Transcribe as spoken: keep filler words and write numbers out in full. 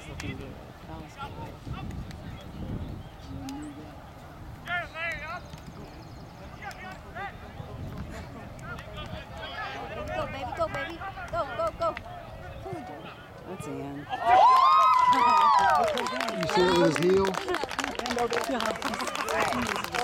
looking good. That was good. Go, baby, go, baby. Go, go, go. That's Ann. You see it with his heel? No,